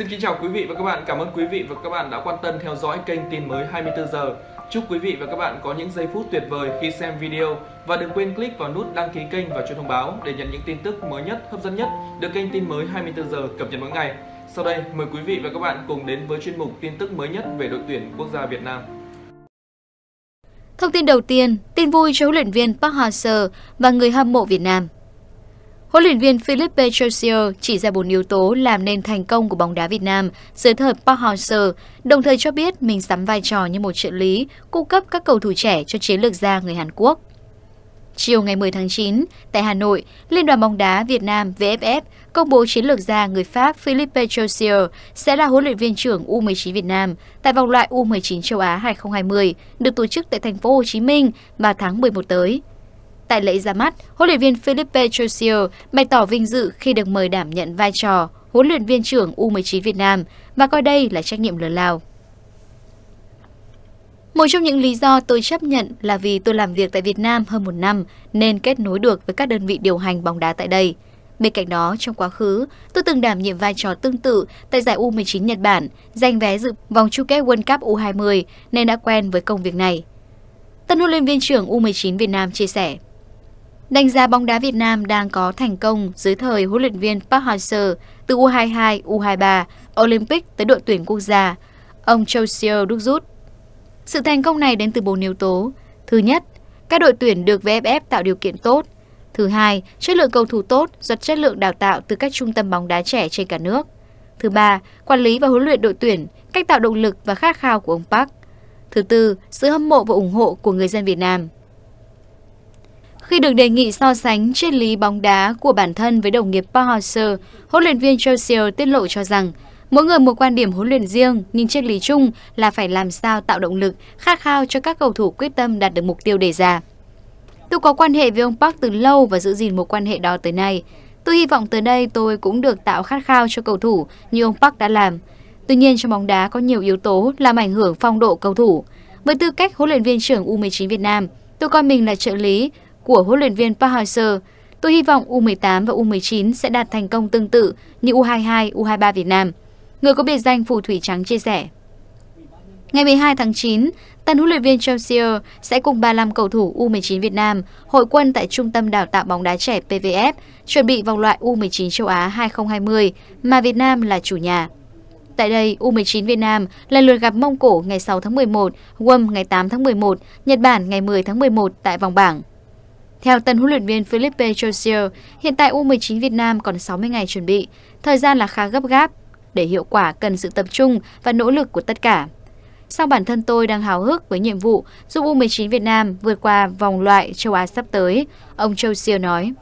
Xin kính chào quý vị và các bạn. Cảm ơn quý vị và các bạn đã quan tâm theo dõi kênh Tin Mới 24 giờ. Chúc quý vị và các bạn có những giây phút tuyệt vời khi xem video và đừng quên click vào nút đăng ký kênh và chuông thông báo để nhận những tin tức mới nhất, hấp dẫn nhất được kênh Tin Mới 24 giờ cập nhật mỗi ngày. Sau đây, mời quý vị và các bạn cùng đến với chuyên mục tin tức mới nhất về đội tuyển quốc gia Việt Nam. Thông tin đầu tiên, tin vui cho huấn luyện viên Park Hang-seo và người hâm mộ Việt Nam. Huấn luyện viên Philippe Châu chỉ ra 4 yếu tố làm nên thành công của bóng đá Việt Nam dưới thời Park Hang-seo, đồng thời cho biết mình sắm vai trò như một trợ lý, cung cấp các cầu thủ trẻ cho chiến lược gia người Hàn Quốc. Chiều ngày 10 tháng 9, tại Hà Nội, Liên đoàn bóng đá Việt Nam VFF công bố chiến lược gia người Pháp Philippe Châu sẽ là huấn luyện viên trưởng U19 Việt Nam tại vòng loại U19 châu Á 2020 được tổ chức tại thành phố Hồ Chí Minh vào tháng 11 tới. Tại lễ ra mắt, huấn luyện viên Philippe Châu bày tỏ vinh dự khi được mời đảm nhận vai trò huấn luyện viên trưởng U19 Việt Nam và coi đây là trách nhiệm lớn lao. Một trong những lý do tôi chấp nhận là vì tôi làm việc tại Việt Nam hơn 1 năm nên kết nối được với các đơn vị điều hành bóng đá tại đây. Bên cạnh đó, trong quá khứ, tôi từng đảm nhiệm vai trò tương tự tại giải U19 Nhật Bản, giành vé dự vòng chung kết World Cup U20 nên đã quen với công việc này. Tân huấn luyện viên trưởng U19 Việt Nam chia sẻ. Đánh giá bóng đá Việt Nam đang có thành công dưới thời huấn luyện viên Park Hang-seo từ U22, U23, Olympic tới đội tuyển quốc gia, ông Châu đúc rút. Sự thành công này đến từ 4 yếu tố. Thứ nhất, các đội tuyển được VFF tạo điều kiện tốt. Thứ hai, chất lượng cầu thủ tốt do chất lượng đào tạo từ các trung tâm bóng đá trẻ trên cả nước. Thứ ba, quản lý và huấn luyện đội tuyển, cách tạo động lực và khát khao của ông Park. Thứ tư, sự hâm mộ và ủng hộ của người dân Việt Nam. Khi được đề nghị so sánh triết lý bóng đá của bản thân với đồng nghiệp Park Hang-seo, huấn luyện viên Châu tiết lộ cho rằng mỗi người một quan điểm huấn luyện riêng, nhưng triết lý chung là phải làm sao tạo động lực, khát khao cho các cầu thủ quyết tâm đạt được mục tiêu đề ra. Tôi có quan hệ với ông Park từ lâu và giữ gìn một quan hệ đó tới nay. Tôi hy vọng tới đây tôi cũng được tạo khát khao cho cầu thủ như ông Park đã làm. Tuy nhiên trong bóng đá có nhiều yếu tố làm ảnh hưởng phong độ cầu thủ. Với tư cách huấn luyện viên trưởng U19 Việt Nam, tôi coi mình là trợ lý của huấn luyện viên Park Hang-seo. Tôi hy vọng U18 và U19 sẽ đạt thành công tương tự như U22, U23 Việt Nam. Người có biệt danh Phù Thủy Trắng chia sẻ. Ngày 12 tháng 9, tân huấn luyện viên Châu sẽ cùng 35 cầu thủ U19 Việt Nam hội quân tại Trung tâm Đào tạo bóng đá trẻ PVF chuẩn bị vòng loại U19 châu Á 2020 mà Việt Nam là chủ nhà. Tại đây, U19 Việt Nam lần lượt gặp Mông Cổ ngày 6 tháng 11, Guam ngày 8 tháng 11, Nhật Bản ngày 10 tháng 11 tại vòng bảng. Theo tân huấn luyện viên Philippe Châu, hiện tại U19 Việt Nam còn 60 ngày chuẩn bị, thời gian là khá gấp gáp. Để hiệu quả cần sự tập trung và nỗ lực của tất cả. Song bản thân tôi đang háo hức với nhiệm vụ giúp U19 Việt Nam vượt qua vòng loại châu Á sắp tới, ông Châu nói.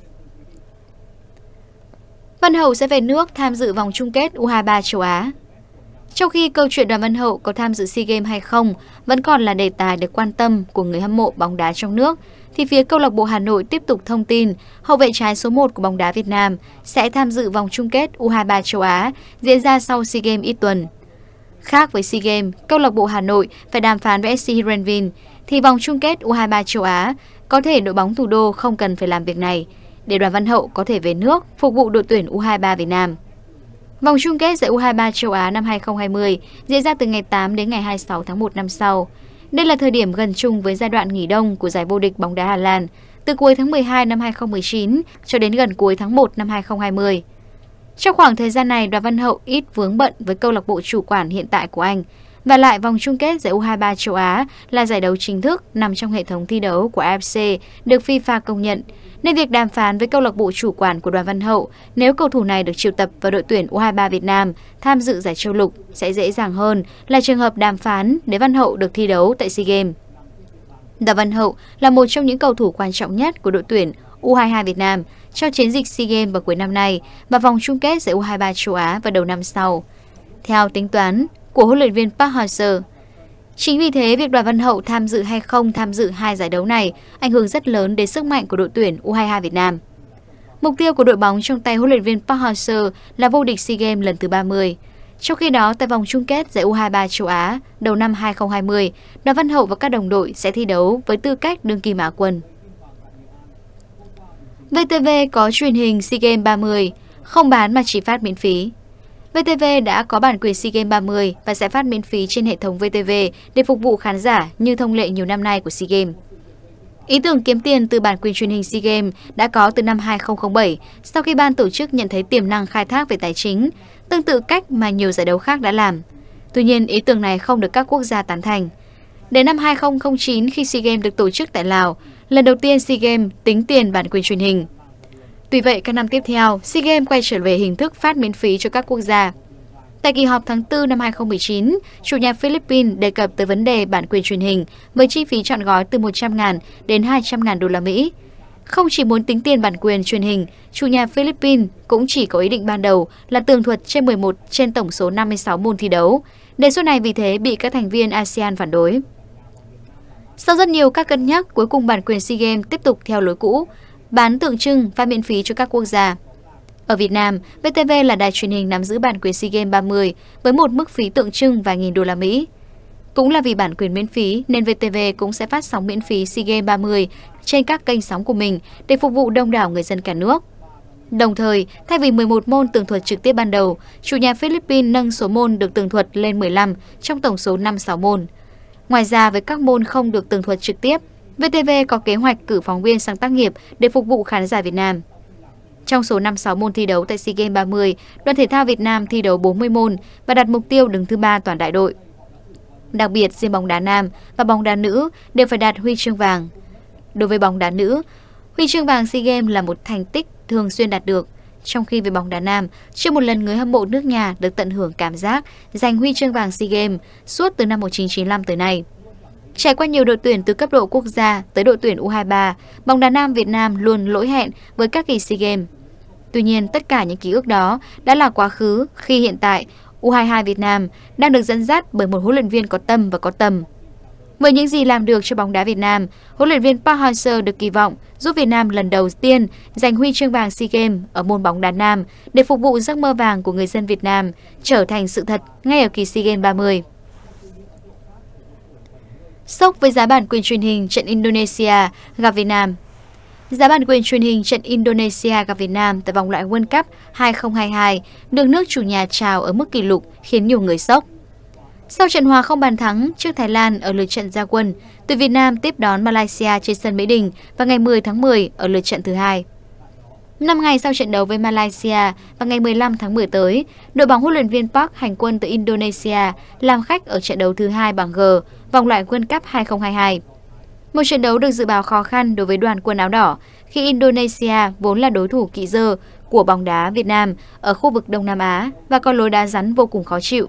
Văn Hậu sẽ về nước tham dự vòng chung kết U23 châu Á. Trong khi câu chuyện Đoàn Văn Hậu có tham dự SEA Games hay không vẫn còn là đề tài được quan tâm của người hâm mộ bóng đá trong nước, thì phía câu lạc bộ Hà Nội tiếp tục thông tin hậu vệ trái số 1 của bóng đá Việt Nam sẽ tham dự vòng chung kết U23 châu Á diễn ra sau SEA Games ít tuần. Khác với SEA Games, câu lạc bộ Hà Nội phải đàm phán với SC Heerenveen, thì vòng chung kết U23 châu Á có thể đội bóng thủ đô không cần phải làm việc này để Đoàn Văn Hậu có thể về nước phục vụ đội tuyển U23 Việt Nam. Vòng chung kết giải U23 châu Á năm 2020 diễn ra từ ngày 8 đến ngày 26 tháng 1 năm sau. Đây là thời điểm gần chung với giai đoạn nghỉ đông của giải vô địch bóng đá Hà Lan, từ cuối tháng 12 năm 2019 cho đến gần cuối tháng 1 năm 2020. Trong khoảng thời gian này, Đoàn Văn Hậu ít vướng bận với câu lạc bộ chủ quản hiện tại của anh. Và lại vòng chung kết giải U23 châu Á là giải đấu chính thức nằm trong hệ thống thi đấu của AFC được FIFA công nhận, nên việc đàm phán với câu lạc bộ chủ quản của Đoàn Văn Hậu nếu cầu thủ này được triệu tập vào đội tuyển U23 Việt Nam tham dự giải châu lục sẽ dễ dàng hơn là trường hợp đàm phán để Văn Hậu được thi đấu tại SEA Games. Đoàn Văn Hậu là một trong những cầu thủ quan trọng nhất của đội tuyển U22 Việt Nam trong chiến dịch SEA Games vào cuối năm nay và vòng chung kết giải U23 châu Á vào đầu năm sau. Theo tính toán của huấn luyện viên Park Hang-seo, chính vì thế việc Đoàn Văn Hậu tham dự hay không tham dự hai giải đấu này ảnh hưởng rất lớn đến sức mạnh của đội tuyển U22 Việt Nam. Mục tiêu của đội bóng trong tay huấn luyện viên Park Hang-seo là vô địch SEA Games lần thứ 30. Trong khi đó, tại vòng chung kết giải U23 châu Á đầu năm 2020, Đoàn Văn Hậu và các đồng đội sẽ thi đấu với tư cách đương kim Á quân. VTV có truyền hình SEA Games 30, không bán mà chỉ phát miễn phí. VTV đã có bản quyền SEA Games 30 và sẽ phát miễn phí trên hệ thống VTV để phục vụ khán giả như thông lệ nhiều năm nay của SEA Games. Ý tưởng kiếm tiền từ bản quyền truyền hình SEA Games đã có từ năm 2007 sau khi ban tổ chức nhận thấy tiềm năng khai thác về tài chính, tương tự cách mà nhiều giải đấu khác đã làm. Tuy nhiên, ý tưởng này không được các quốc gia tán thành. Đến năm 2009 khi SEA Games được tổ chức tại Lào, lần đầu tiên SEA Games tính tiền bản quyền truyền hình. Tuy vậy, các năm tiếp theo, SEA Games quay trở về hình thức phát miễn phí cho các quốc gia. Tại kỳ họp tháng 4 năm 2019, chủ nhà Philippines đề cập tới vấn đề bản quyền truyền hình với chi phí trọn gói từ 100.000 đến 200.000 đô la Mỹ. Không chỉ muốn tính tiền bản quyền truyền hình, chủ nhà Philippines cũng chỉ có ý định ban đầu là tường thuật trên 11 trên tổng số 56 môn thi đấu. Đề xuất này vì thế bị các thành viên ASEAN phản đối. Sau rất nhiều các cân nhắc, cuối cùng bản quyền SEA Games tiếp tục theo lối cũ, bán tượng trưng phát miễn phí cho các quốc gia. Ở Việt Nam, VTV là đài truyền hình nắm giữ bản quyền SEA Games 30 với một mức phí tượng trưng vài nghìn đô la Mỹ. Cũng là vì bản quyền miễn phí nên VTV cũng sẽ phát sóng miễn phí SEA Games 30 trên các kênh sóng của mình để phục vụ đông đảo người dân cả nước. Đồng thời, thay vì 11 môn tường thuật trực tiếp ban đầu, chủ nhà Philippines nâng số môn được tường thuật lên 15 trong tổng số 56 môn. Ngoài ra, với các môn không được tường thuật trực tiếp, VTV có kế hoạch cử phóng viên sang tác nghiệp để phục vụ khán giả Việt Nam. Trong số 56 môn thi đấu tại SEA Games 30, đoàn thể thao Việt Nam thi đấu 40 môn và đặt mục tiêu đứng thứ 3 toàn đại đội. Đặc biệt, riêng bóng đá nam và bóng đá nữ đều phải đạt huy chương vàng. Đối với bóng đá nữ, huy chương vàng SEA Games là một thành tích thường xuyên đạt được. Trong khi với bóng đá nam, chưa một lần người hâm mộ nước nhà được tận hưởng cảm giác giành huy chương vàng SEA Games suốt từ năm 1995 tới nay. Trải qua nhiều đội tuyển từ cấp độ quốc gia tới đội tuyển U23, bóng đá nam Việt Nam luôn lỗi hẹn với các kỳ SEA Games. Tuy nhiên, tất cả những ký ức đó đã là quá khứ khi hiện tại U22 Việt Nam đang được dẫn dắt bởi một huấn luyện viên có tâm và có tầm. Với những gì làm được cho bóng đá Việt Nam, huấn luyện viên Park Hang-seo được kỳ vọng giúp Việt Nam lần đầu tiên giành huy chương vàng SEA Games ở môn bóng đá nam để phục vụ giấc mơ vàng của người dân Việt Nam trở thành sự thật ngay ở kỳ SEA Games 30. Sốc với giá bản quyền truyền hình trận Indonesia gặp Việt Nam. Giá bản quyền truyền hình trận Indonesia gặp Việt Nam tại vòng loại World Cup 2022 được nước chủ nhà chào ở mức kỷ lục khiến nhiều người sốc. Sau trận hòa không bàn thắng trước Thái Lan ở lượt trận ra quân, tuyển Việt Nam tiếp đón Malaysia trên sân Mỹ Đình vào ngày 10 tháng 10 ở lượt trận thứ 2. 5 ngày sau trận đấu với Malaysia vào ngày 15 tháng 10 tới, đội bóng huấn luyện viên Park hành quân tới Indonesia làm khách ở trận đấu thứ 2 bảng G, vòng loại World Cup 2022. Một trận đấu được dự báo khó khăn đối với đoàn quân áo đỏ khi Indonesia vốn là đối thủ kỵ dơ của bóng đá Việt Nam ở khu vực Đông Nam Á và có lối đá rắn vô cùng khó chịu.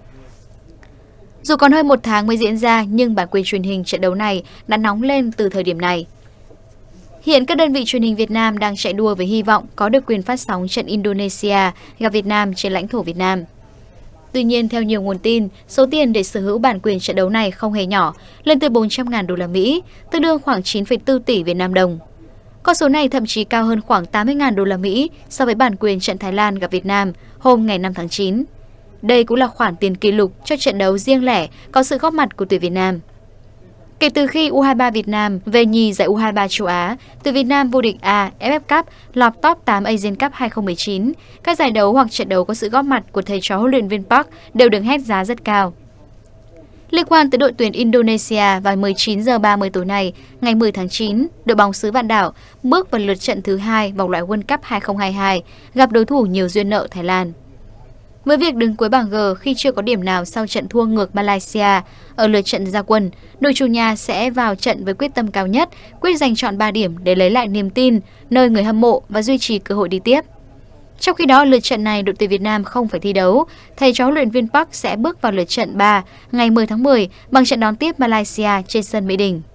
Dù còn hơn 1 tháng mới diễn ra nhưng bản quyền truyền hình trận đấu này đã nóng lên từ thời điểm này. Hiện các đơn vị truyền hình Việt Nam đang chạy đua với hy vọng có được quyền phát sóng trận Indonesia gặp Việt Nam trên lãnh thổ Việt Nam. Tuy nhiên, theo nhiều nguồn tin, số tiền để sở hữu bản quyền trận đấu này không hề nhỏ, lên tới 400.000 đô la Mỹ, tương đương khoảng 9,4 tỷ Việt Nam đồng. Con số này thậm chí cao hơn khoảng 80.000 đô la Mỹ so với bản quyền trận Thái Lan gặp Việt Nam hôm ngày 5 tháng 9. Đây cũng là khoản tiền kỷ lục cho trận đấu riêng lẻ có sự góp mặt của tuyển Việt Nam. Kể từ khi U23 Việt Nam về nhì giải U23 châu Á, tuyển Việt Nam vô địch AFF Cup lọt top 8 Asian Cup 2019, các giải đấu hoặc trận đấu có sự góp mặt của thầy trò huấn luyện viên Park đều được hét giá rất cao. Liên quan tới đội tuyển Indonesia, vào 19 giờ 30 tối nay, ngày 10 tháng 9, đội bóng xứ Vạn Đảo bước vào lượt trận thứ 2 vòng loại World Cup 2022 gặp đối thủ nhiều duyên nợ Thái Lan. Với việc đứng cuối bảng G khi chưa có điểm nào sau trận thua ngược Malaysia ở lượt trận ra quân, đội chủ nhà sẽ vào trận với quyết tâm cao nhất, quyết giành trọn 3 điểm để lấy lại niềm tin nơi người hâm mộ và duy trì cơ hội đi tiếp. Trong khi đó, lượt trận này đội tuyển Việt Nam không phải thi đấu, thầy trò huấn luyện viên Park sẽ bước vào lượt trận 3 ngày 10 tháng 10 bằng trận đón tiếp Malaysia trên sân Mỹ Đình.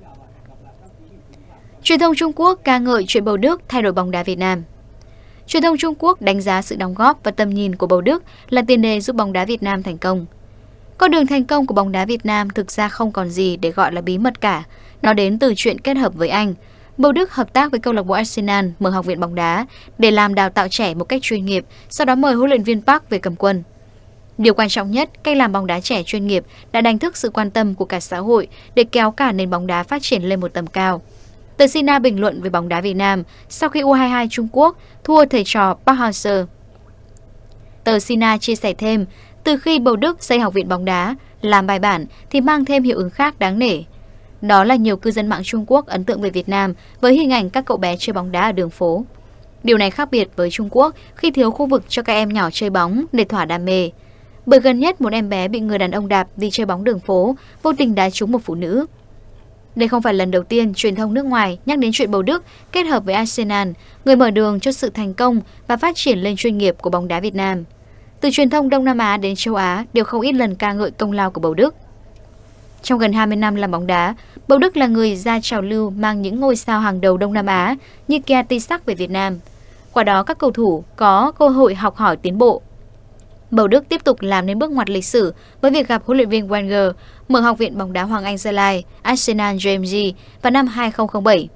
Truyền thông Trung Quốc ca ngợi chuyện Bầu Đức thay đổi bóng đá Việt Nam. Truyền thông Trung Quốc đánh giá sự đóng góp và tầm nhìn của Bầu Đức là tiền đề giúp bóng đá Việt Nam thành công. Con đường thành công của bóng đá Việt Nam thực ra không còn gì để gọi là bí mật cả. Nó đến từ chuyện kết hợp với Anh. Bầu Đức hợp tác với câu lạc bộ Arsenal mở học viện bóng đá để làm đào tạo trẻ một cách chuyên nghiệp, sau đó mời huấn luyện viên Park về cầm quân. Điều quan trọng nhất, cách làm bóng đá trẻ chuyên nghiệp đã đánh thức sự quan tâm của cả xã hội để kéo cả nền bóng đá phát triển lên một tầm cao. Tờ Sina bình luận về bóng đá Việt Nam sau khi U22 Trung Quốc thua thầy trò Park Hang-seo. Tờ Sina chia sẻ thêm, từ khi Bầu Đức xây học viện bóng đá, làm bài bản thì mang thêm hiệu ứng khác đáng nể. Đó là nhiều cư dân mạng Trung Quốc ấn tượng về Việt Nam với hình ảnh các cậu bé chơi bóng đá ở đường phố. Điều này khác biệt với Trung Quốc khi thiếu khu vực cho các em nhỏ chơi bóng để thỏa đam mê. Bởi gần nhất một em bé bị người đàn ông đạp vì chơi bóng đường phố, vô tình đá trúng một phụ nữ. Đây không phải lần đầu tiên truyền thông nước ngoài nhắc đến chuyện Bầu Đức kết hợp với Arsenal, người mở đường cho sự thành công và phát triển lên chuyên nghiệp của bóng đá Việt Nam. Từ truyền thông Đông Nam Á đến châu Á đều không ít lần ca ngợi công lao của Bầu Đức. Trong gần 20 năm làm bóng đá, Bầu Đức là người ra trào lưu mang những ngôi sao hàng đầu Đông Nam Á như Kiatisak về Việt Nam. Qua đó các cầu thủ có cơ hội học hỏi tiến bộ. Bầu Đức tiếp tục làm nên bước ngoặt lịch sử với việc gặp huấn luyện viên Wenger mở học viện bóng đá Hoàng Anh Gia Lai Arsenal JMG vào năm 2007.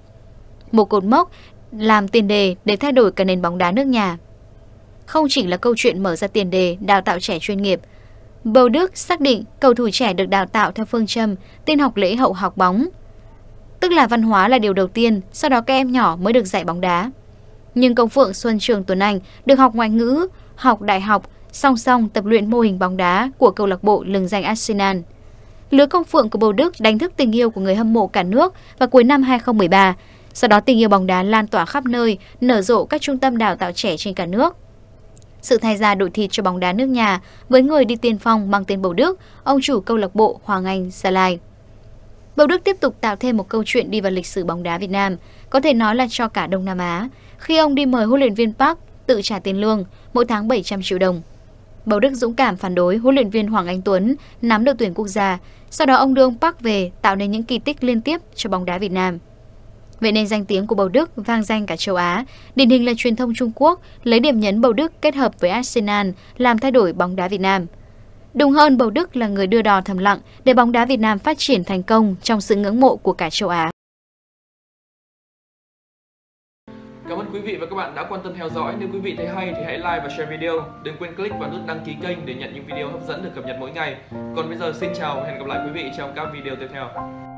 Một cột mốc làm tiền đề để thay đổi cả nền bóng đá nước nhà. Không chỉ là câu chuyện mở ra tiền đề đào tạo trẻ chuyên nghiệp, Bầu Đức xác định cầu thủ trẻ được đào tạo theo phương châm tiên học lễ hậu học bóng. Tức là văn hóa là điều đầu tiên, sau đó các em nhỏ mới được dạy bóng đá. Nhưng công phượng Xuân Trường Tuấn Anh được học ngoại ngữ, học đại học, song song tập luyện mô hình bóng đá của câu lạc bộ lừng danh Arsenal. Lứa công phượng của Bầu Đức đánh thức tình yêu của người hâm mộ cả nước vào cuối năm 2013. Sau đó tình yêu bóng đá lan tỏa khắp nơi, nở rộ các trung tâm đào tạo trẻ trên cả nước. Sự thay ra đổi thịt cho bóng đá nước nhà với người đi tiên phong mang tên Bầu Đức, ông chủ câu lạc bộ Hoàng Anh Gia Lai. Bầu Đức tiếp tục tạo thêm một câu chuyện đi vào lịch sử bóng đá Việt Nam, có thể nói là cho cả Đông Nam Á, khi ông đi mời huấn luyện viên Park tự trả tiền lương, mỗi tháng 700 triệu đồng. Bầu Đức dũng cảm phản đối huấn luyện viên Hoàng Anh Tuấn nắm đội tuyển quốc gia, sau đó ông đưa ông Park về tạo nên những kỳ tích liên tiếp cho bóng đá Việt Nam. Vậy nên danh tiếng của Bầu Đức vang danh cả châu Á, điển hình là truyền thông Trung Quốc lấy điểm nhấn Bầu Đức kết hợp với Arsenal làm thay đổi bóng đá Việt Nam. Đúng hơn, Bầu Đức là người đưa đò thầm lặng để bóng đá Việt Nam phát triển thành công trong sự ngưỡng mộ của cả châu Á. Cảm ơn quý vị và các bạn đã quan tâm theo dõi. Nếu quý vị thấy hay thì hãy like và share video. Đừng quên click vào nút đăng ký kênh để nhận những video hấp dẫn được cập nhật mỗi ngày. Còn bây giờ xin chào và hẹn gặp lại quý vị trong các video tiếp theo.